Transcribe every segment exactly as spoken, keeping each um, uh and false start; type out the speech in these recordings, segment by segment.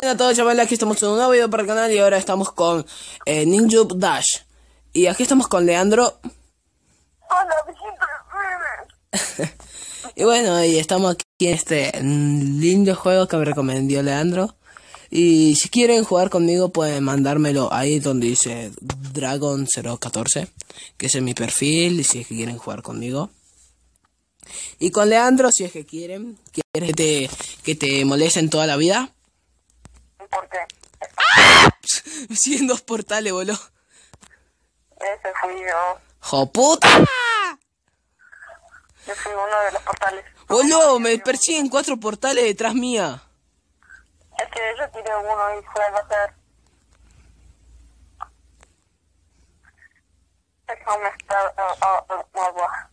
Hola a todos, chavales, aquí estamos en un nuevo video para el canal y ahora estamos con eh, Ninja Dash. Y aquí estamos con Leandro. Hola, Y bueno, y estamos aquí en este lindo juego que me recomendó Leandro. Y si quieren jugar conmigo pueden mandármelo ahí donde dice Dragon cero catorce, que ese es mi perfil, si es que quieren jugar conmigo. Y con Leandro, si es que quieren, quieres que te, que te molesten toda la vida. ¿Por qué? ¡Ah! Me siguen dos portales, boludo. Ese fui yo. ¡Jo puta! Yo fui uno de los portales. Boludo, me persiguen cuatro portales detrás mía. Es que yo tiré uno y fue a hacer. Déjame estar agua.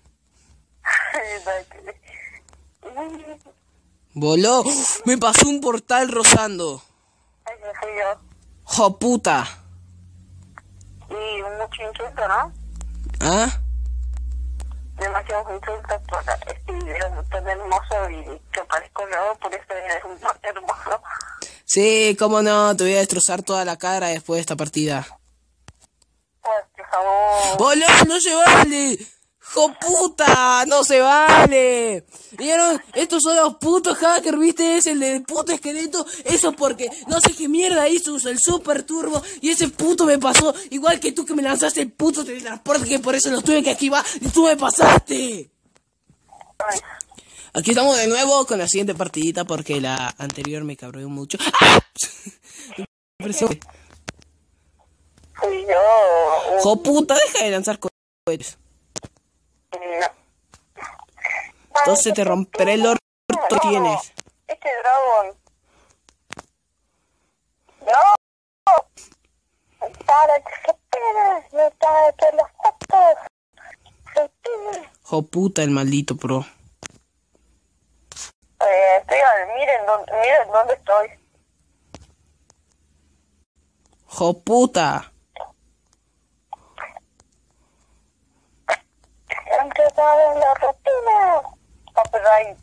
Boludo, me pasó un portal rozando. Ese fui yo. ¡Jo puta! Y mucho insulto, ¿no? ¿Ah? Demasiados insultos por este video tan hermoso y que parezco nuevo, por eso es un hermoso. Sí, cómo no, te voy a destrozar toda la cara después de esta partida. Pues, por favor. ¡Boludo, no se vale! ¡Jo puta! ¡No se vale! ¿Vieron? Estos son los putos hackers, ¿viste? Es el del puto esqueleto. Eso porque no sé qué mierda hizo el super turbo. Y ese puto me pasó. Igual que tú que me lanzaste el puto teletransporte, que por eso lo tuve que activar. Y tú me pasaste. Aquí estamos de nuevo con la siguiente partidita porque la anterior me cabreó mucho. ¡Ah! Fui yo. ¡Jo puta! Deja de lanzar cohetes. No. Entonces te romperé el orto que tienes. Este dragón. No. Para que penas, no para que los patos. ¡Jo puta, el maldito pro! Eh, estoy al, miren dónde, miren dónde estoy. ¡Jo puta! Empezar en la rutina. Copyright.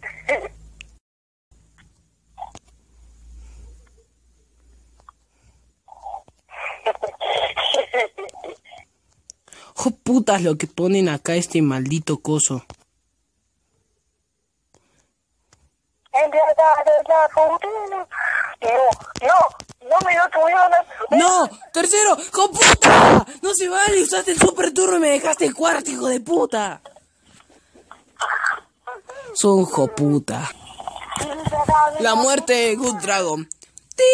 ¡Jo puta es lo que ponen acá este maldito coso! Empezar en la rutina. No, no, no me lo tuvieron. ¡No! ¡Tercero! ¡Jo puta! ¡No se vale! Usaste el super turno y me dejaste el cuarto, hijo de puta. Son jo puta. La muerte de Good Dragon. ¡Ti!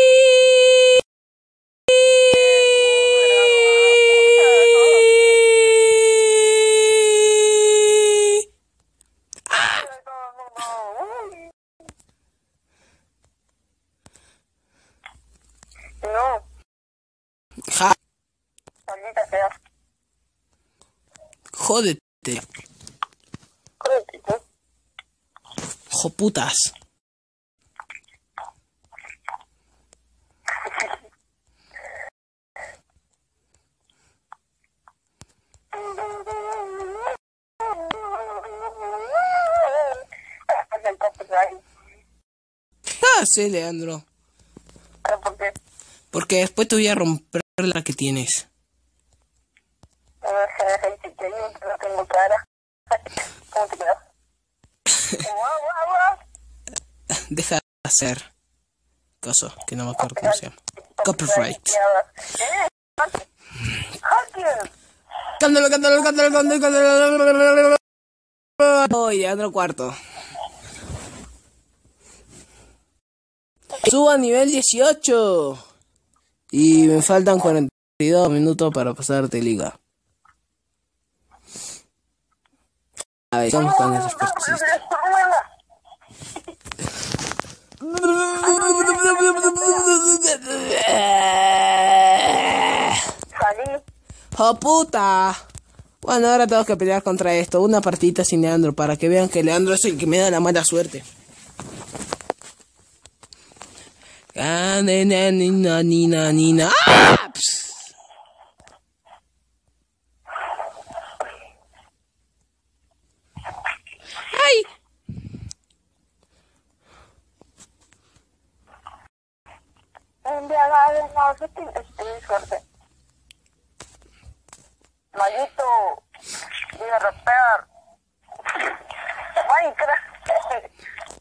No, Ja. maldita sea. Jódete. Jódete, ¿no? Jo putas. El copyright. Ah, sí, Leandro. ¿Pero por qué? Porque después te voy a romper la que tienes. No tengo cara. ¿Cómo te quedas? Guau, guau, guau. Deja de hacer coso, que no me acuerdo cómo se llama. Copyright. Hacker. Cántalo, cántalo, cántalo, cántalo, cántalo. Oh, Leandro cuarto. Subo a nivel dieciocho. Y me faltan cuarenta y dos minutos para pasar de liga. A ver, vamos con esos cosas. Salí. ¡Oh, puta! Bueno, ahora tengo que pelear contra esto. Una partidita sin Leandro, para que vean que Leandro es el que me da la mala suerte. Ah, nena, nina, nina, nina. ¡Ah! Pss. ¡Ay! embriagades, no, si tienes, tienes suerte. Maldito, voy a rapear. Minecraft.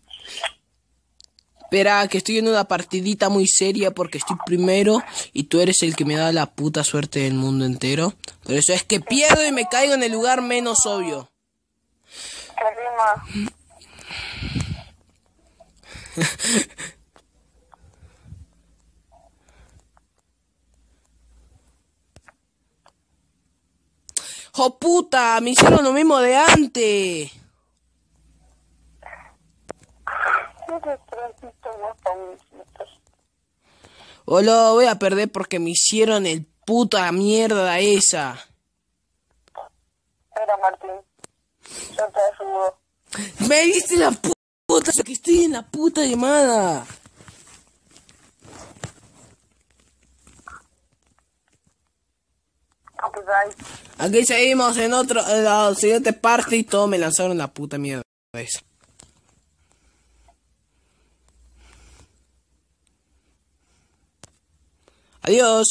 Espera, que estoy en una partidita muy seria porque estoy primero y tú eres el que me da la puta suerte del mundo entero. Por eso es que pierdo y me caigo en el lugar menos obvio. ¿Qué rima? ¡Jo puta! Me hicieron lo mismo de antes. O lo voy a perder porque me hicieron el puta mierda esa. Espera, Martín. Yo te ayudo. Me diste la puta, que estoy en la puta llamada. Aquí seguimos en otro, en la siguiente parte y todo me lanzaron la puta mierda esa. Adiós.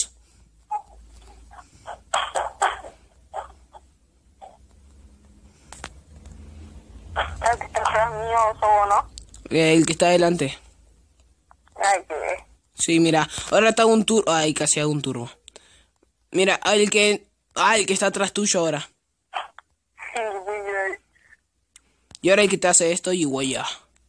El que está atrás mío, ¿o no? El que está adelante. Ay, qué. Sí, mira, ahora está un turbo. Ay, casi hago un turbo. Mira, el que... Ah, el que está atrás tuyo ahora. Y ahora el que te hace esto y huella.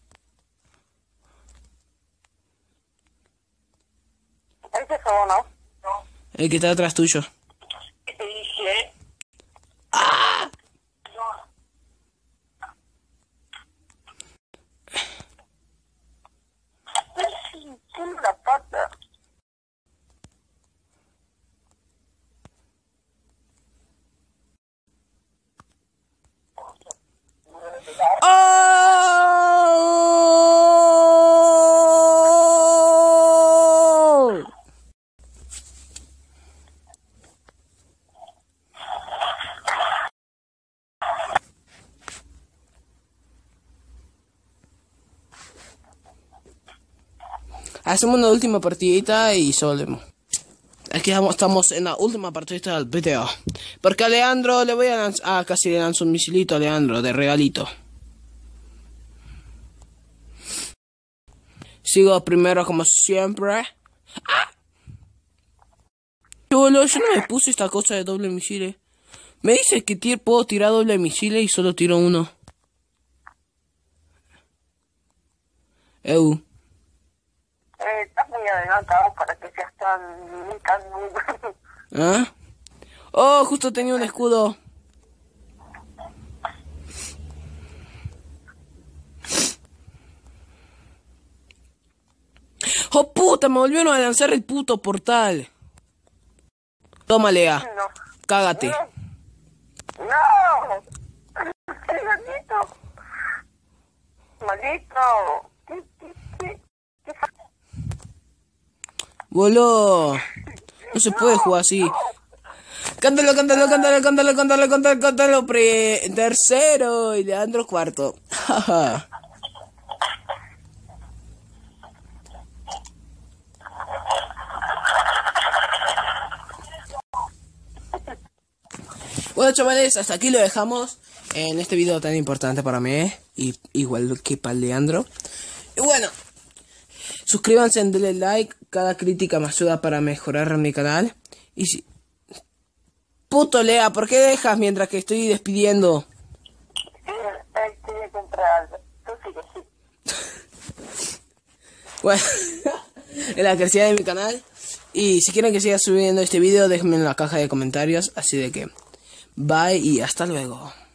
¿Ese es o no? El que está atrás tuyo. ¿Qué te dije? ¡Ah! Tiene la pata. ¡Oh! Hacemos una última partidita y solemos. Aquí estamos en la última partidita del video. Porque a Leandro le voy a lanzar... Ah, casi le lanzo un misilito a Leandro, de regalito. Sigo primero como siempre. ¡Ah! Cholo, yo no me puse esta cosa de doble misiles. Me dice que tir puedo tirar doble misiles y solo tiro uno. Eu. Eh, estás muy adelantado para que seas tan... tan... ¿Ah? Oh, justo tenía un escudo. ¡Oh, puta! Me volvieron a lanzar el puto portal. Toma, Lea. No. Cágate. No. ¡No! ¡Qué maldito! ¡Maldito! ¿Qué, qué, qué, qué? Boludo. No se puede jugar así. Cántalo, cántalo, cántalo, cántalo, cántalo, cántalo, cántalo. Pre tercero y Leandro cuarto. Bueno, chavales, hasta aquí lo dejamos en este video tan importante para mí, y igual que para Leandro. Y bueno, suscríbanse, denle like, cada crítica me ayuda para mejorar mi canal. Y si... Puto Lea, ¿por qué dejas mientras que estoy despidiendo? Ay, quería comprar algo. Tú sigue, sí. Bueno, en la crecida de mi canal. Y si quieren que siga subiendo este video, déjenme en la caja de comentarios. Así de que, bye y hasta luego.